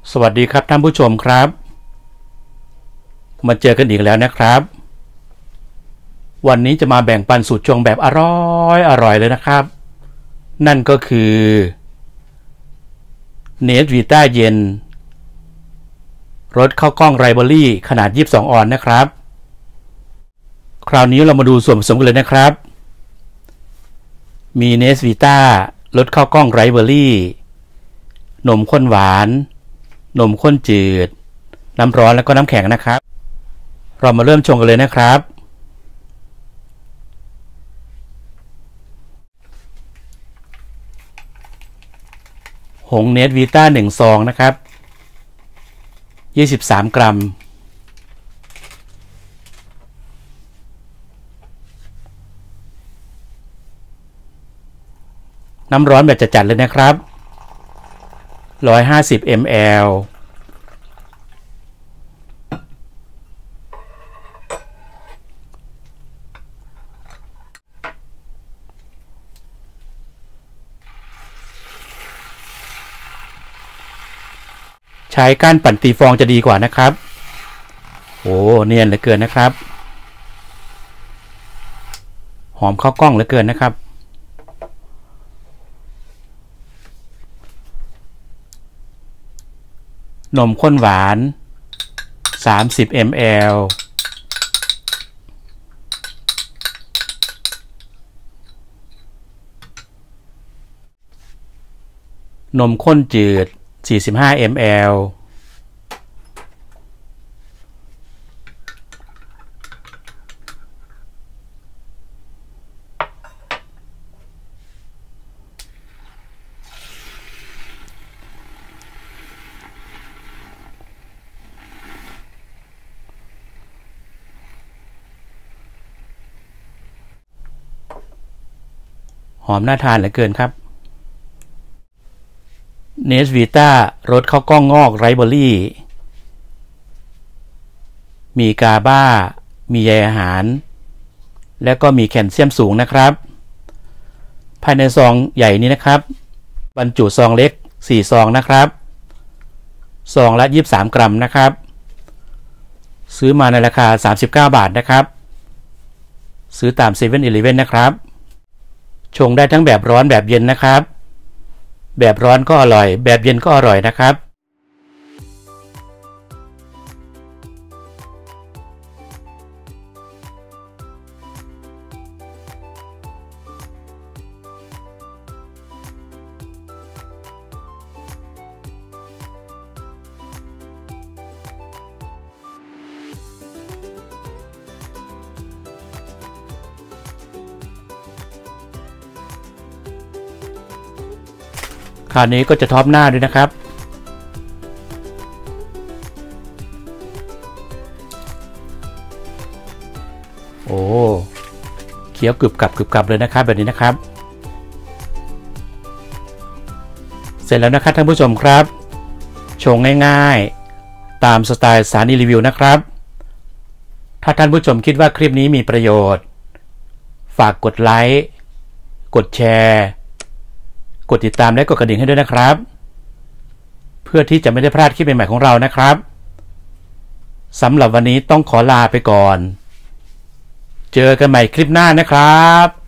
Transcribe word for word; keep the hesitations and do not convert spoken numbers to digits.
สวัสดีครับท่านผู้ชมครับมาเจอกันอีกแล้วนะครับวันนี้จะมาแบ่งปันสูตรชงแบบอร่อยอร่อยเลยนะครับนั่นก็คือเนสวีต้าเย็นรสข้าวกล้องไรเบอรี่ขนาดยี่สิบสองออนซ์นะครับคราวนี้เรามาดูส่วนผสมกันเลยนะครับมีเนสวีต้ารสข้าวกล้องไรเบอรี่นมข้นหวานนมข้นจืดน้ำร้อนแล้วก็น้ำแข็งนะครับเรามาเริ่มชงกันเลยนะครับหงเนสวีต้าหนึ่งซองนะครับยี่สิบสามกรัมน้ำร้อนแบบจัดๆเลยนะครับหนึ่งร้อยห้าสิบมิลลิลิตรใช้ก้านปั่นตีฟองจะดีกว่านะครับโอ้เนียนเหลือเกินนะครับหอมข้าวกล้องเหลือเกินนะครับนมข้นหวานสามสิบมิลลิลิตรนมข้นจืดสี่สิบห้ามิลลิลิตรหอมน่าทานเหลือเกินครับเนสวีต้ารสข้าวกล้องงอกไรเบอรี่มีกาบามีใยอาหารและก็มีแคลเซียมสูงนะครับภายในซองใหญ่นี้นะครับบรรจุซองเล็กสี่ซองนะครับซองละยี่สิบสามกรัมนะครับซื้อมาในราคาสามสิบเก้าบาทนะครับซื้อตาม เซเว่น อีเลฟเว่น นะครับชงได้ทั้งแบบร้อนแบบเย็นนะครับแบบร้อนก็อร่อยแบบเย็นก็อร่อยนะครับคราวนี้ก็จะท็อปหน้าด้วยนะครับโอ้เคี้ยวกรึบกรับกรึบกรับเลยนะครับแบบนี้นะครับเสร็จแล้วนะครับท่านผู้ชมครับชงง่ายๆตามสไตล์สถานีรีวิวนะครับถ้าท่านผู้ชมคิดว่าคลิปนี้มีประโยชน์ฝากกดไลค์กดแชร์กดติดตามและกดกระดิ่งให้ด้วยนะครับเพื่อที่จะไม่ได้พลาดคลิปใหม่ๆของเรานะครับสำหรับวันนี้ต้องขอลาไปก่อนเจอกันใหม่คลิปหน้านะครับ